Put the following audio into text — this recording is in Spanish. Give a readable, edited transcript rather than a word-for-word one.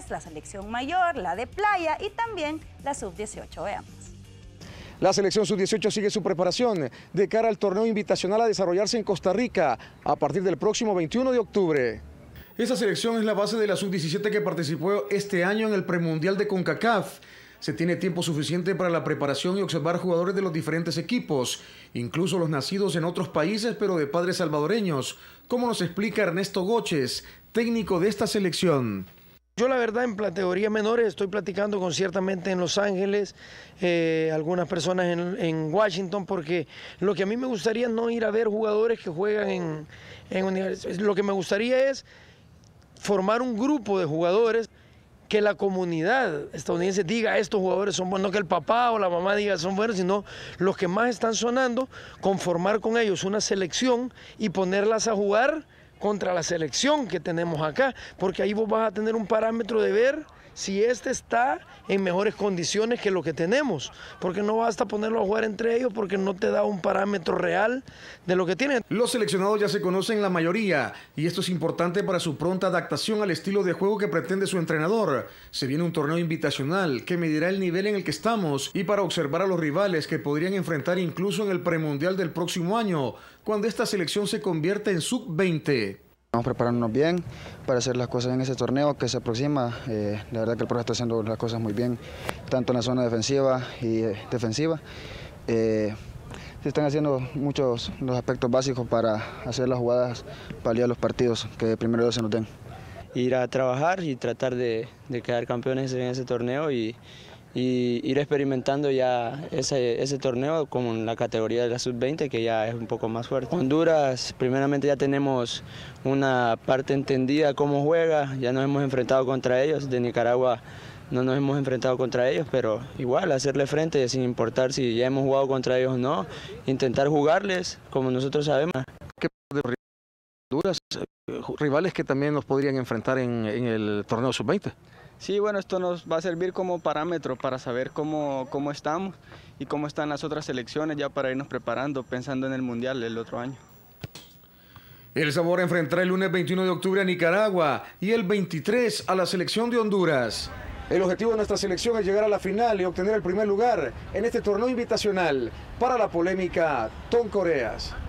la selección mayor, la de playa y también la sub-18. Veamos. La selección sub-18 sigue su preparación de cara al torneo invitacional a desarrollarse en Costa Rica a partir del próximo 21 de octubre. Esta selección es la base de la sub-17 que participó este año en el premundial de CONCACAF. Se tiene tiempo suficiente para la preparación y observar jugadores de los diferentes equipos, incluso los nacidos en otros países pero de padres salvadoreños, como nos explica Ernesto Goches, técnico de esta selección. Yo la verdad en categorías menores estoy platicando ciertamente en Los Ángeles, algunas personas en Washington, porque lo que a mí me gustaría es no ir a ver jugadores que juegan en universidades. Lo que me gustaría es formar un grupo de jugadores que la comunidad estadounidense diga estos jugadores son buenos, no que el papá o la mamá diga son buenos, sino los que más están sonando, conformar con ellos una selección y ponerlas a jugar contra la selección que tenemos acá, porque ahí vos vas a tener un parámetro de ver si este está en mejores condiciones que lo que tenemos, porque no basta ponerlo a jugar entre ellos porque no te da un parámetro real de lo que tienen. Los seleccionados ya se conocen la mayoría y esto es importante para su pronta adaptación al estilo de juego que pretende su entrenador. Se viene un torneo invitacional que medirá el nivel en el que estamos y para observar a los rivales que podrían enfrentar incluso en el premundial del próximo año, cuando esta selección se convierta en sub-20. Vamos preparándonos bien para hacer las cosas en ese torneo que se aproxima. La verdad que el profe está haciendo las cosas muy bien, tanto en la zona defensiva y defensiva. Se están haciendo muchos los aspectos básicos para hacer las jugadas, para liar los partidos, que primero se nos den. Ir a trabajar y tratar de quedar campeones en ese torneo y ir experimentando ya ese torneo como en la categoría de la sub-20, que ya es un poco más fuerte. Honduras, primeramente ya tenemos una parte entendida cómo juega, ya nos hemos enfrentado contra ellos. De Nicaragua no nos hemos enfrentado contra ellos, pero igual hacerle frente sin importar si ya hemos jugado contra ellos o no, intentar jugarles como nosotros sabemos. ¿Qué de Honduras, rivales que también nos podrían enfrentar en el torneo sub-20? Sí, bueno, esto nos va a servir como parámetro para saber cómo estamos y cómo están las otras selecciones ya para irnos preparando, pensando en el Mundial el otro año. El Sabor enfrentará el lunes 21 de octubre a Nicaragua y el 23 a la selección de Honduras. El objetivo de nuestra selección es llegar a la final y obtener el primer lugar en este torneo invitacional para la polémica Tom Coreas.